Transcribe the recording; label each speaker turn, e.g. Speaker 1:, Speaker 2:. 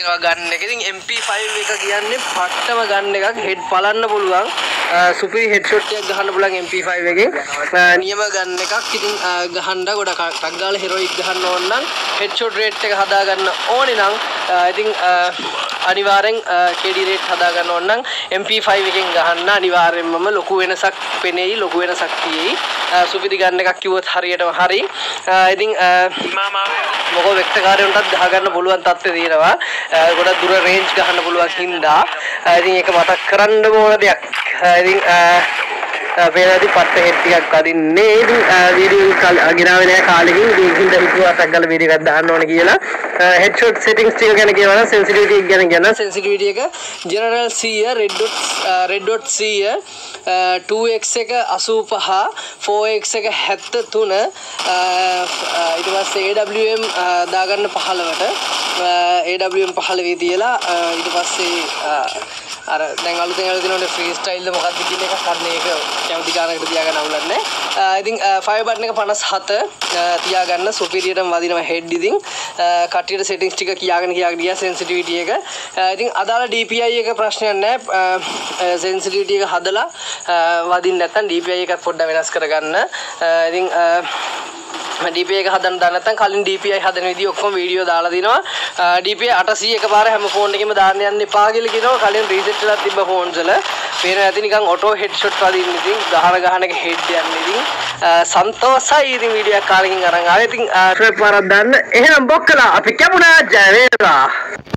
Speaker 1: මේවා ගන්න එක. ඉතින් MP5 එක කියන්නේ පට්ටම ගන්න එකක්. හෙඩ් බලන්න පුළුවන්. සුපිරි හෙඩ්ෂොට් එකක් ගහන්න පුළුවන් MP5 එකෙන්. නියම ගන්න එකක්. ඉතින් ගහන්න ගොඩක් ටක් ගාලා හෙරොයික් ගහන්න ඕන නම් හෙඩ්ෂොට් රේට් එක හදා ගන්න ඕනේ නම් ඉතින් අනිවාර්යෙන් KD රේට් හදා ගන්න ඕන නම් MP5 එකෙන් ගහන්න අනිවාර්යෙන්ම ලොකු වෙනසක් පෙනෙයි, ලොකු වෙනසක් තියෙයි. සුපිරි ගන්න එකක් කිව්වොත් හරියටම හරි. ඉතින් මොකෝ වෙක්ටර් කාර්යයන්ටත් ගහගන්න පුළුවන් තත්ත්වය තියෙනවා. ගොඩක් දුර රේන්ජ් ගහන්න පුළුවන් හින්දා ඉතින් ඒක මතක් කරන්න ඕන දෙයක්. ඉතින් පේනවාද පට්ට හෙඩ් ටිකක් අදින්නේ. ඉතින් වීඩියෝ ගෙනාවේ නැහැ කාලෙකින්. ඉතින් හින්දා හිතුවා අටක් ගාලා වීඩියෝ එකක් දාන්න ඕන කියලා. හෙඩ්ෂොට් සෙටින්ග්ස් ටික ගැන කියනවා නම් සෙන්සිටිවිටි එක ගැන කියනවා. සෙන්සිටිවිටි එක ජෙනරල් 100 රෙඩ් ඩොට් 100 2x එක 85 4x එක 73 ඊට පස්සේ AWM දාගන්න 15ට AWM 15 තියලා ඊට පස්සේ අර දැන් අලුතෙන් තියෙනවා ෆ්‍රී ස්ටයිල් ද මොකක්ද කියන එක කන්න ඒක කැමති ගානකට තියාගන්න අවුලක් නැහැ. ඉතින් ෆයර් බටන් එක 57 තියාගන්න සුපිරියටම වදිනවා හෙඩ්. ඉතින් කටියට සෙටින්ග්ස් ටික කියාගෙන ගියා සෙන්සිටිවිටි එක. ඉතින් අදාළ DPI එක ප්‍රශ්නයක් නැහැ. සෙන්සිටිවිටි එක හදලා වදින්න නැත්නම් DPI එක පොඩ්ඩක් වෙනස් කරගන්න. ඉතින් DPI එක හදන්න දන්නේ නැත්නම් කලින් DPI හදන විදිහ ඔක්කොම වීඩියෝ දාලා දිනවා. DPI 800 එකපාර හැම ෆෝන් එකෙම දාන්න යන්න එපා කියලා කියනවා. කලින් රීසෙට් වෙලා තිබ්බ ෆෝන්ස් වල පේන ඇති නිකන් ඔටෝ හෙඩ්ෂොට් වදින්න. ඉතින් ගහන එක හෙඩ් යන්නේ. ඉතින් සන්තෝෂයි. ඉතින් වීඩියෝ එකක් කාලෙකින් අරන් ආවේ. ඉතින් සබ්ස්ක්‍රයිබ් කරලා දාන්න. එහෙනම් බොක්කලා අපි කැපුණා. ජය වේවා.